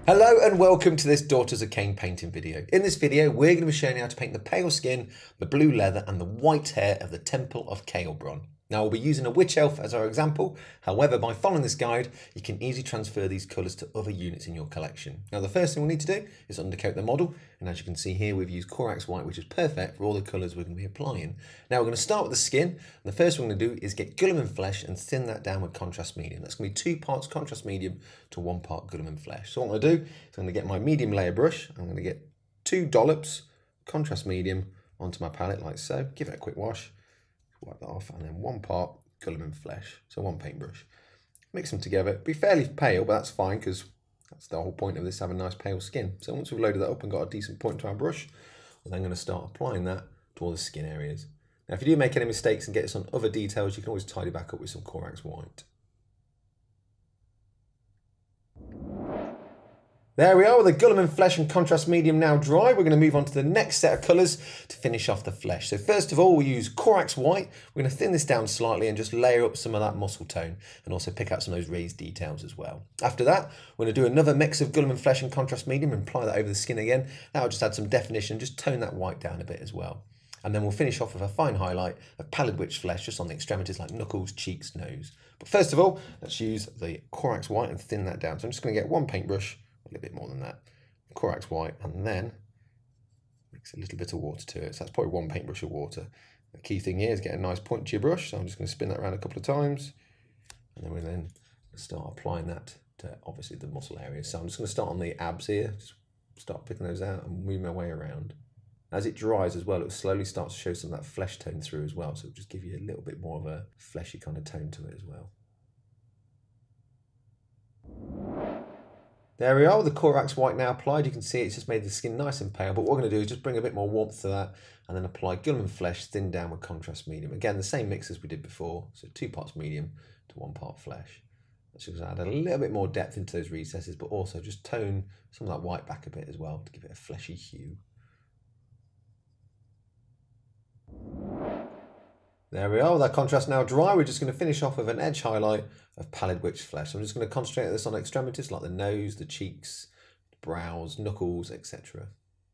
Hello and welcome to this Daughters of Khaine painting video. In this video we're going to be showing you how to paint the pale skin, the blue leather and the white hair of the Temple of Khailebron. Now we'll be using a witch elf as our example, however by following this guide you can easily transfer these colours to other units in your collection. Now the first thing we need to do is undercoat the model, and as you can see here we've used Corax white, which is perfect for all the colours we're going to be applying. Now we're going to start with the skin, and the first thing we're going to do is get Guilliman flesh and thin that down with contrast medium. That's going to be 2 parts contrast medium to 1 part Guilliman flesh. So what I'm going to do is I'm going to get my medium layer brush, I'm going to get 2 dollops contrast medium onto my palette like so, give it a quick wash, wipe that off, and then 1 part Guilliman flesh, so 1 paintbrush. Mix them together, be fairly pale, but that's fine because that's the whole point of this, having nice pale skin. So once we've loaded that up and got a decent point to our brush, we're then going to start applying that to all the skin areas. Now if you do make any mistakes and get some other details, you can always tidy back up with some Corax white. There we are with the Guilliman flesh and contrast medium now dry. We're going to move on to the next set of colours to finish off the flesh. So first of all we'll use Corax white. We're going to thin this down slightly and just layer up some of that muscle tone and also pick out some of those raised details as well. After that we're going to do another mix of Guilliman flesh and contrast medium and apply that over the skin again. That'll just add some definition, just tone that white down a bit as well. And then we'll finish off with a fine highlight of pallid witch flesh just on the extremities like knuckles, cheeks, nose. But first of all let's use the Corax white and thin that down. So I'm just going to get 1 paintbrush, a little bit more than that, Corax white, and then mix a little bit of water to it. So that's probably 1 paintbrush of water. The key thing here is get a nice point to your brush, so I'm just going to spin that around a couple of times, and then we'll then start applying that to obviously the muscle areas. So I'm just going to start on the abs here, just start picking those out and move my way around. As it dries as well, it slowly starts to show some of that flesh tone through as well, so it'll just give you a little bit more of a fleshy kind of tone to it as well. There we are with the Corax white now applied. You can see it's just made the skin nice and pale, but what we're going to do is just bring a bit more warmth to that and then apply Guilliman flesh thin down with contrast medium. Again, the same mix as we did before, so 2 parts medium to 1 part flesh. That's just add a little bit more depth into those recesses, but also just tone some of that white back a bit as well to give it a fleshy hue. There we are, with that contrast now dry, we're just going to finish off with an edge highlight of pallid witch flesh. So I'm just going to concentrate this on extremities like the nose, the cheeks, the brows, knuckles, etc.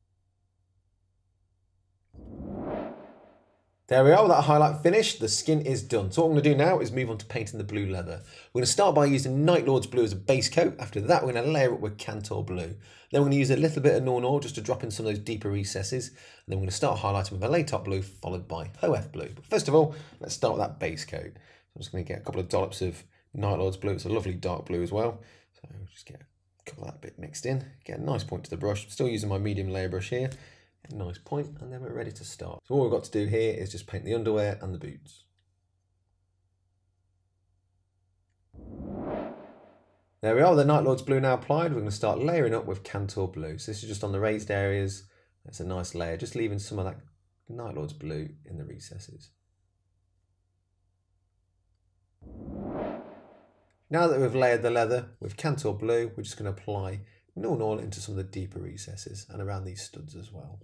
There we are, with that highlight finished, the skin is done. So what I'm going to do now is move on to painting the blue leather. We're going to start by using Night Lord's blue as a base coat. After that we're going to layer it with Cantor blue. Then we're going to use a little bit of Nornor just to drop in some of those deeper recesses. And then we're going to start highlighting with a Latop blue followed by Hoef blue. But first of all, let's start with that base coat. So I'm just going to get a couple of dollops of Night Lord's blue. It's a lovely dark blue as well. So just get a couple of that bit mixed in. Get a nice point to the brush. I'm still using my medium layer brush here. A nice point, and then we're ready to start. So all we've got to do here is just paint the underwear and the boots. There we are, the Night Lord's blue now applied. We're going to start layering up with Cantor blue. So this is just on the raised areas. That's a nice layer, just leaving some of that Night Lord's blue in the recesses. Now that we've layered the leather with Cantor blue, we're just going to apply Nornor into some of the deeper recesses and around these studs as well.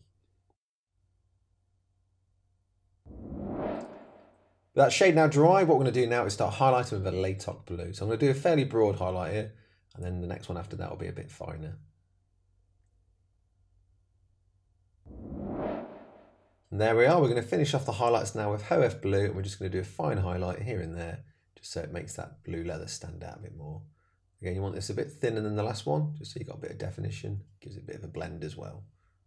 With that shade now dry, what we're going to do now is start highlighting with a Latop blue. So I'm going to do a fairly broad highlight here, and then the next one after that will be a bit finer. And there we are, we're going to finish off the highlights now with Hoef blue, and we're just going to do a fine highlight here and there, just so it makes that blue leather stand out a bit more. Again, you want this a bit thinner than the last one, just so you've got a bit of definition, gives it a bit of a blend as well.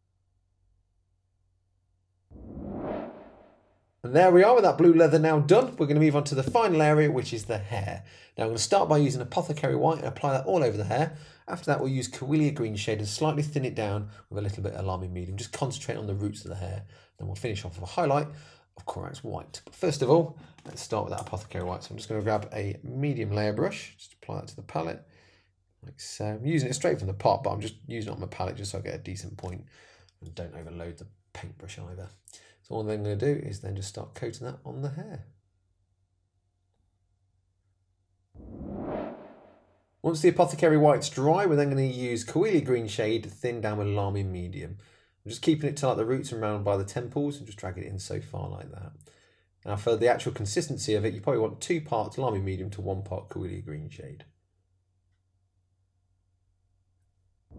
And there we are with that blue leather now done. We're going to move on to the final area, which is the hair. Now I'm going to start by using Apothecary white and apply that all over the hair. After that we'll use Camellia green shade and slightly thin it down with a little bit of Alarming medium. Just concentrate on the roots of the hair. Then we'll finish off with a highlight of Corax white. But first of all, let's start with that Apothecary white. So I'm just going to grab a medium layer brush, just apply that to the palette, like so. I'm using it straight from the pot, but I'm just using it on my palette just so I get a decent point and don't overload the paintbrush either. So all I'm going to do is then just start coating that on the hair. Once the Apothecary white's dry, we're then going to use Camellia green shade thin down with Alarming medium. I'm just keeping it to like the roots and round by the temples and just dragging it in so far like that. Now for the actual consistency of it, you probably want 2 parts Alarming medium to 1 part Camellia green shade.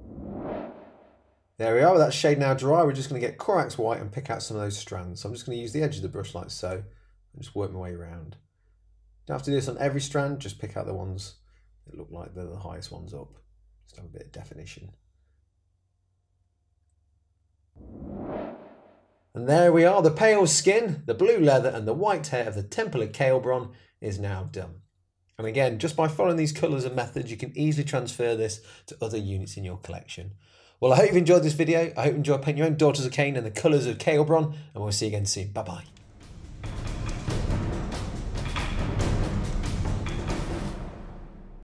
There we are, with that shade now dry, we're just going to get Corax White and pick out some of those strands. So I'm just going to use the edge of the brush like so, and just work my way around. Don't have to do this on every strand, just pick out the ones that look like they're the highest ones up. Just have a bit of definition. And there we are, the pale skin, the blue leather and the white hair of the Temple of Khailebron is now done. And again, just by following these colours and methods, you can easily transfer this to other units in your collection. Well, I hope you've enjoyed this video. I hope you enjoyed painting your own Daughters of Khaine and the colours of Khailebron, and we'll see you again soon. Bye-bye.